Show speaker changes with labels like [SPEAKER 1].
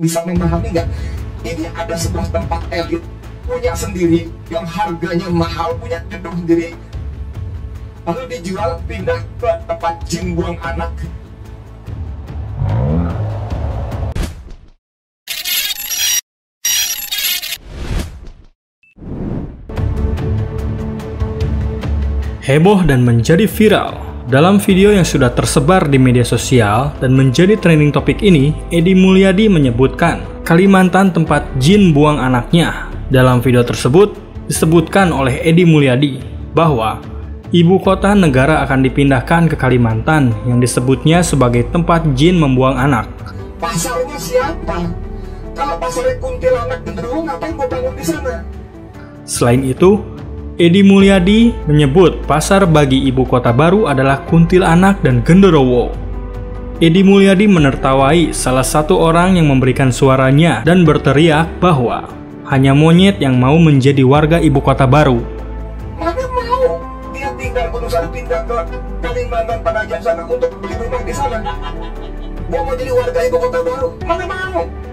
[SPEAKER 1] bisa memahami nggak? Ini ada sebuah tempat elit punya sendiri yang harganya mahal, punya gedung sendiri, lalu dijual pindah ke tempat jin buang anak.
[SPEAKER 2] Heboh dan menjadi viral. Dalam video yang sudah tersebar di media sosial dan menjadi trending topik ini, Edi Mulyadi menyebutkan Kalimantan tempat jin buang anaknya. Dalam video tersebut disebutkan oleh Edi Mulyadi bahwa ibu kota negara akan dipindahkan ke Kalimantan yang disebutnya sebagai tempat jin membuang anak.
[SPEAKER 1] Pasarnya siapa? Kalau pasarnya kuntilanak genderuwo, ngapain mau bangun di sana?
[SPEAKER 2] Selain itu, Edi Mulyadi menyebut pasar bagi ibu kota baru adalah kuntilanak dan genderuwo. Edi Mulyadi menertawai salah satu orang yang memberikan suaranya dan berteriak bahwa hanya monyet yang mau menjadi warga ibu kota baru.
[SPEAKER 1] Mana mau dia tinggal berusaha pindah ke Kalimantan Penajam sana untuk beli rumah di sana. Dia mau jadi warga ibu kota baru, mana mau?